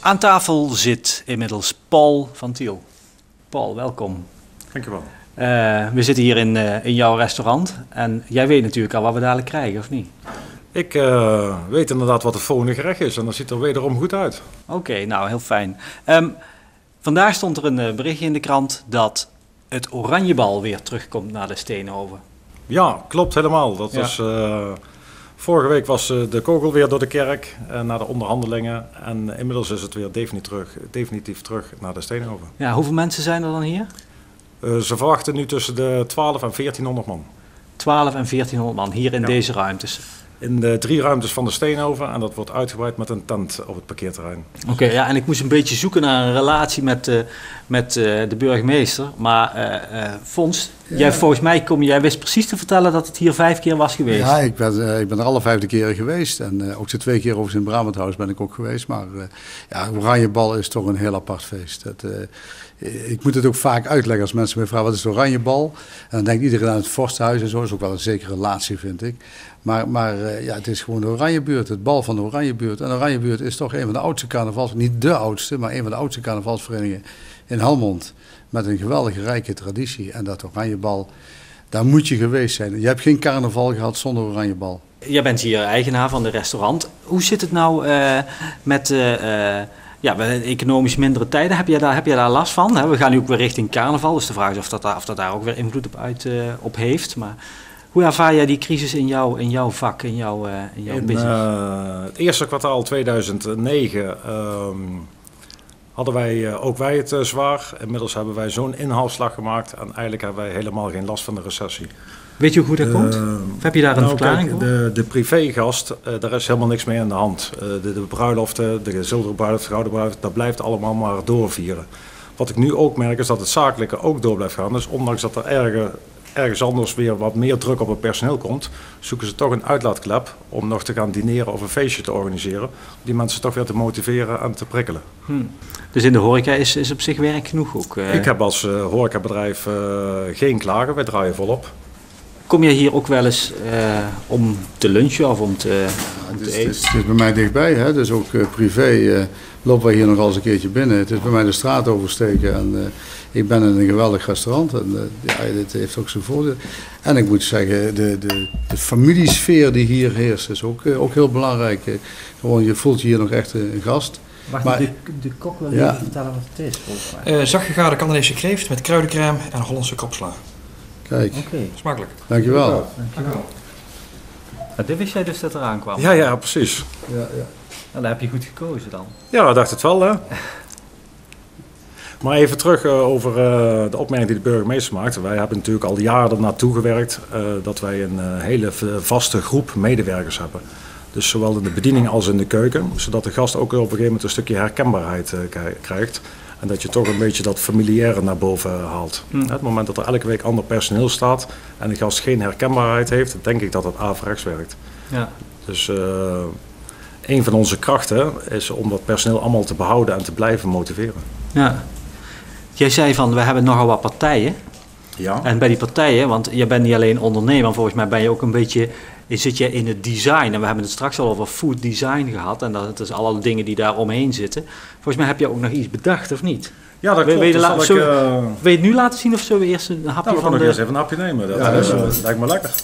Aan tafel zit inmiddels Paul van Tiel. Paul, welkom. Dankjewel. We zitten hier in jouw restaurant en jij weet natuurlijk al wat we dadelijk krijgen, of niet? Ik weet inderdaad wat het volgende gerecht is en dat ziet er wederom goed uit. Oké, nou heel fijn. Vandaag stond er een berichtje in de krant dat het Oranjebal weer terugkomt naar de Steenhoven. Ja, klopt helemaal. Dat was, vorige week was de kogel weer door de kerk naar de onderhandelingen en inmiddels is het weer definitief terug naar de Steenhoven. Ja, hoeveel mensen zijn er dan hier? Ze verwachten nu tussen de 12 en 1400 man. 12 en 1400 man hier in deze ruimtes. In de 3 ruimtes van de Steenhoven en dat wordt uitgebreid met een tent op het parkeerterrein. Oké, ja, en ik moest een beetje zoeken naar een relatie met de burgemeester. Maar Fons, jij volgens mij jij wist precies te vertellen dat het hier 5 keer was geweest. Ja, ik ben er alle 5 keren geweest. En ook de 2 keer overigens in Brabanthuis ben ik ook geweest. Maar Oranjebal is toch een heel apart feest. Ik moet het ook vaak uitleggen als mensen me vragen wat is Oranjebal. En dan denkt iedereen aan het vorstenhuis en zo. Dat is ook wel een zekere relatie, vind ik. Maar het is gewoon de Oranjebuurt, het bal van de Oranjebuurt. En de Oranjebuurt is toch een van de oudste carnavals, niet de oudste, maar een van de oudste carnavalsverenigingen in Helmond. Met een geweldige rijke traditie. En dat Oranjebal, daar moet je geweest zijn. Je hebt geen carnaval gehad zonder Oranjebal. Jij bent hier eigenaar van de restaurant. Hoe zit het nou met economisch mindere tijden? Heb je daar last van? We gaan nu ook weer richting carnaval, dus de vraag is of dat daar ook weer invloed op heeft. Maar hoe ervaar jij die crisis in jouw vak, in jouw business? Het eerste kwartaal 2009 hadden wij het zwaar. Inmiddels hebben wij zo'n inhaalslag gemaakt en eigenlijk hebben wij helemaal geen last van de recessie. Weet je hoe dat komt? Of heb je daar een verklaring voor? De privégast, daar is helemaal niks mee aan de hand. De bruiloften, de zilveren bruiloft, de gouden bruiloft, dat blijft allemaal maar doorvieren. Wat ik nu ook merk is dat het zakelijke ook door blijft gaan. Dus ondanks dat er ergens anders weer wat meer druk op het personeel komt, zoeken ze toch een uitlaatklep om nog te gaan dineren of een feestje te organiseren. Om die mensen toch weer te motiveren en te prikkelen. Dus in de horeca is op zich werk genoeg ook? Ik heb als horecabedrijf geen klagen, wij draaien volop. Kom je hier ook wel eens om te lunchen of om te eten? Het is bij mij dichtbij, hè? Dus ook privé lopen wij hier nog eens een keertje binnen. Het is bij mij de straat oversteken en ik ben in een geweldig restaurant en dit heeft ook zijn voordeel. En ik moet zeggen, de familiesfeer die hier heerst is ook heel belangrijk. Gewoon, je voelt je hier nog echt een gast. Maar de kok wil even vertellen wat het is, volgens mij. Zacht gegaarde Canadese kreeft met kruidencrème en Hollandse kropsla. Kijk, Smakelijk. dankjewel. Dit wist jij dus dat eraan kwam? Ja, precies. Ja. Nou, dan heb je goed gekozen dan. Ja, ik dacht het wel, hè. Maar even terug over de opmerking die de burgemeester maakte. Wij hebben natuurlijk al jaren naartoe gewerkt dat wij een hele vaste groep medewerkers hebben. Dus zowel in de bediening als in de keuken. Zodat de gast ook op een gegeven moment een stukje herkenbaarheid krijgt. En dat je toch een beetje dat familiaire naar boven haalt. Op het moment dat er elke week ander personeel staat en de gast geen herkenbaarheid heeft, denk ik dat het averechts werkt. Ja. Dus een van onze krachten is om dat personeel allemaal te behouden en te blijven motiveren. Ja. Jij zei van, we hebben nogal wat partijen. Ja. En bij die partijen, want je bent niet alleen ondernemer, volgens mij ben je ook een beetje, zit je in het design. En we hebben het straks al over food design gehad. En dat is alle dingen die daar omheen zitten. Volgens mij heb je ook nog iets bedacht, of niet? Ja, dat klopt. Wil je het nu laten zien of zullen we eerst een hapje van de... eerst even een hapje nemen. Dat lijkt me lekker.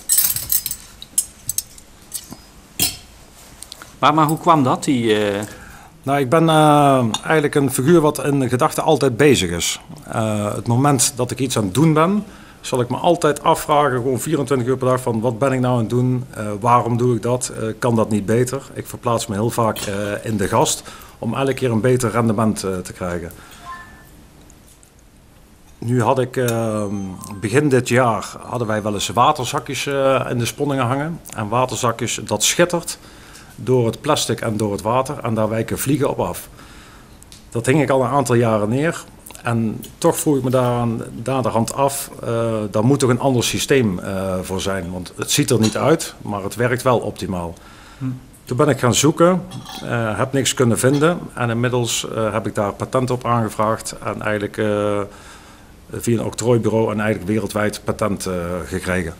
Maar hoe kwam dat? Nou, ik ben eigenlijk een figuur wat in gedachten altijd bezig is. Het moment dat ik iets aan het doen ben, zal ik me altijd afvragen, gewoon 24 uur per dag, van wat ben ik nou aan het doen? Waarom doe ik dat? Kan dat niet beter? Ik verplaats me heel vaak in de gast om elke keer een beter rendement te krijgen. Nu had ik begin dit jaar hadden wij wel eens waterzakjes in de sponningen hangen. En waterzakjes, dat schittert door het plastic en door het water en daar wijken vliegen op af. Dat hing ik al een aantal jaren neer en toch vroeg ik me daar de hand af, daar moet toch een ander systeem voor zijn. Want het ziet er niet uit, maar het werkt wel optimaal. Toen ben ik gaan zoeken, heb niks kunnen vinden en inmiddels heb ik daar patent op aangevraagd en eigenlijk via een octrooibureau en eigenlijk wereldwijd patent gekregen.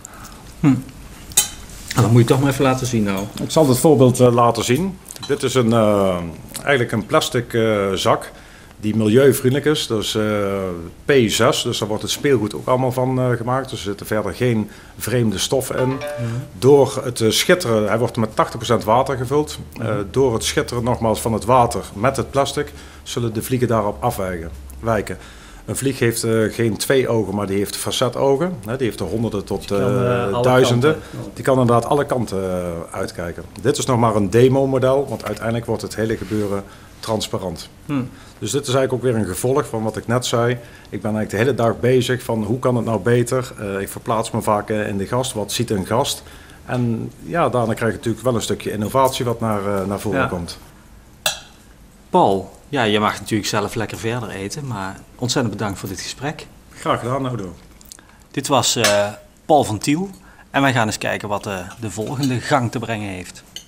Dan moet je toch maar even laten zien nou. Ik zal het voorbeeld laten zien. Dit is een eigenlijk een plastic zak die milieuvriendelijk is. Dus P6, dus daar wordt het speelgoed ook allemaal van gemaakt. Dus er zitten verder geen vreemde stoffen in. Door het schitteren, hij wordt met 80% water gevuld. Door het schitteren nogmaals van het water met het plastic zullen de vliegen daarop afwijken. Een vlieg heeft geen 2 ogen, maar die heeft facetogen. Die heeft er honderden tot duizenden. Die kan inderdaad alle kanten uitkijken. Dit is nog maar een demo-model, want uiteindelijk wordt het hele gebeuren transparant. Dus dit is eigenlijk ook weer een gevolg van wat ik net zei. Ik ben eigenlijk de hele dag bezig van hoe kan het nou beter. Ik verplaats me vaak in de gast. Wat ziet een gast? En ja, daarna krijg je natuurlijk wel een stukje innovatie wat naar voren komt. Paul, ja, je mag natuurlijk zelf lekker verder eten, maar ontzettend bedankt voor dit gesprek. Graag gedaan, Odo. Dit was Paul van Tiel en wij gaan eens kijken wat de volgende gang te brengen heeft.